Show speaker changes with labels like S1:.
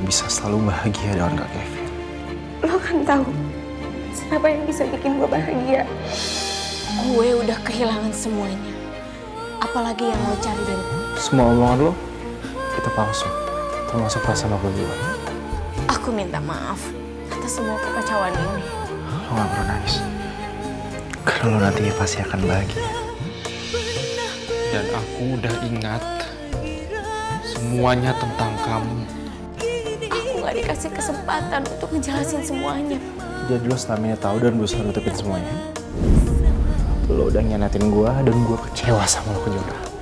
S1: bisa selalu bahagia dengan Kak Kevin.
S2: Lo kan tahu siapa yang bisa bikin gue bahagia. Gue udah kehilangan semuanya. Apalagi yang lo cari dari gue.
S1: Semua omongan lo itu palsu, termasuk perasaan lo ke gue.
S2: Aku minta maaf atas semua kekacauan ini.
S1: Lo gak perlu nangis, karena lo nantinya pasti akan bahagia. Dan aku udah ingat semuanya tentang kamu.
S2: Aku gak dikasih kesempatan untuk ngejelasin semuanya.
S1: Jadi lo selama ini tahu dan berusaha nutupin semuanya. Lo udah nyianatin gue dan gue kecewa sama lo, Kejora.